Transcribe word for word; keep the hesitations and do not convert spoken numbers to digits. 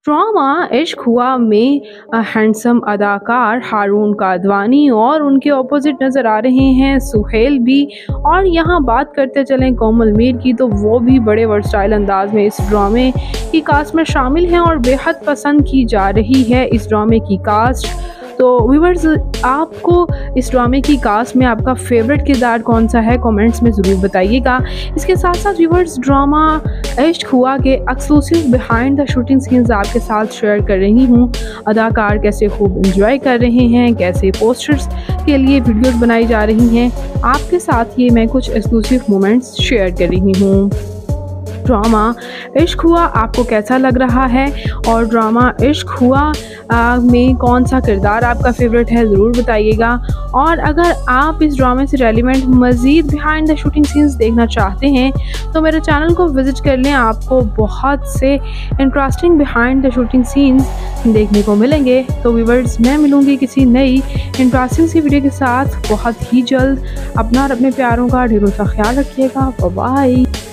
Drama Ishq हुआ में अ, handsome अदाकार हारून कादवानी और उनके ऑपोजिट नज़र आ रहे हैं सुहेल भी। और यहाँ बात करते चलें कोमल मीर की, तो वो भी बड़े वर्सटाइल अंदाज में इस ड्रामे की कास्ट में शामिल हैं और बेहद पसंद की जा रही है इस ड्रामे की कास्ट। तो व्यूअर्स, आपको इस ड्रामे की कास्ट में आपका फेवरेट किरदार कौन सा है, कमेंट्स में ज़रूर बताइएगा। इसके साथ साथ व्यूअर्स, ड्रामा इश्क हुआ के exclusive behind the shooting scenes आपके साथ शेयर कर रही हूँ। अदाकार कैसे खूब इंजॉय कर रहे हैं, कैसे पोस्टर्स के लिए वीडियोस बनाई जा रही हैं, आपके साथ ये मैं कुछ एक्सक्लूसिव मोमेंट्स शेयर कर रही हूँ। ड्रामा इश्क हुआ आपको कैसा लग रहा है, और ड्रामा इश्क हुआ आ, में कौन सा किरदार आपका फेवरेट है, ज़रूर बताइएगा। और अगर आप इस ड्रामे से रेलिवेंट मज़ीद बिहाइंड द शूटिंग सीन्स देखना चाहते हैं तो मेरे चैनल को विज़िट कर लें, आपको बहुत से interesting behind the shooting scenes देखने को मिलेंगे। तो व्यूअर्स, मैं मिलूँगी किसी नई इंटरेस्टिंग सी वीडियो के साथ बहुत ही जल्द। अपना और अपने प्यारों का ढेरों सा ख्याल रखिएगा। Bye bye.